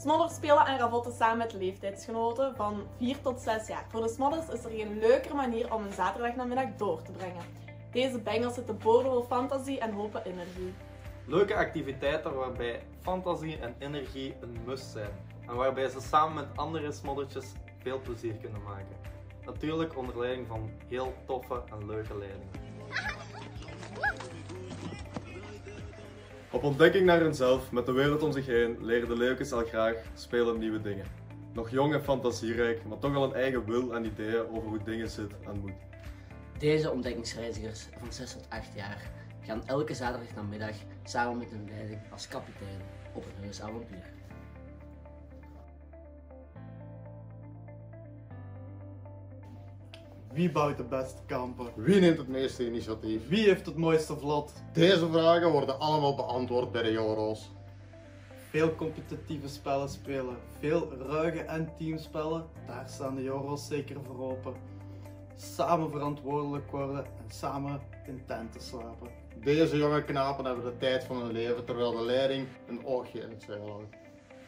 Smodders spelen en ravotten samen met leeftijdsgenoten van 4 tot 6 jaar. Voor de Smodders is er geen leukere manier om een zaterdagnamiddag door te brengen. Deze bengels zitten boordevol fantasie en hopen energie. Leuke activiteiten waarbij fantasie en energie een must zijn. En waarbij ze samen met andere smoddertjes veel plezier kunnen maken. Natuurlijk onder leiding van heel toffe en leuke leidingen. Op ontdekking naar hunzelf, met de wereld om zich heen, leren de leeuwkes al graag spelen nieuwe dingen. Nog jong en fantasierijk, maar toch al een eigen wil en ideeën over hoe dingen zitten en moeten. Deze ontdekkingsreizigers van 6 tot 8 jaar gaan elke zaterdagnamiddag samen met hun leiding als kapitein op een heus avontuur. Wie bouwt de beste kampen? Wie neemt het meeste initiatief? Wie heeft het mooiste vlot? Deze vragen worden allemaal beantwoord bij de Joro's. Veel competitieve spellen spelen, veel ruige en teamspellen, daar staan de Joro's zeker voor open. Samen verantwoordelijk worden en samen in tenten slapen. Deze jonge knapen hebben de tijd van hun leven terwijl de leiding een oogje in het zeil houdt.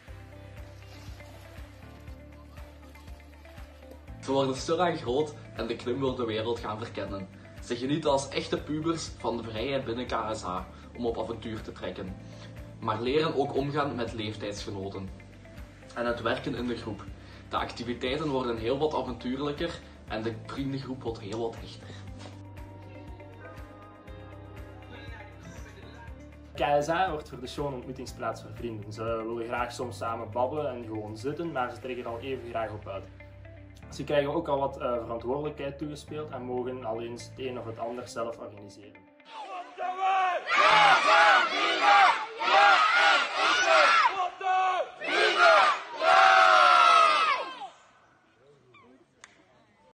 Ze worden stil en groot en de klim wil de wereld gaan verkennen. Ze genieten als echte pubers van de vrijheid binnen KSH om op avontuur te trekken. Maar leren ook omgaan met leeftijdsgenoten. En het werken in de groep. De activiteiten worden heel wat avontuurlijker en de vriendengroep wordt heel wat hechter. KSH wordt voor de show een ontmoetingsplaats voor vrienden. Ze willen graag soms samen babbelen en gewoon zitten, maar ze trekken er al even graag op uit. Ze krijgen ook al wat verantwoordelijkheid toegespeeld en mogen al eens het een of het ander zelf organiseren.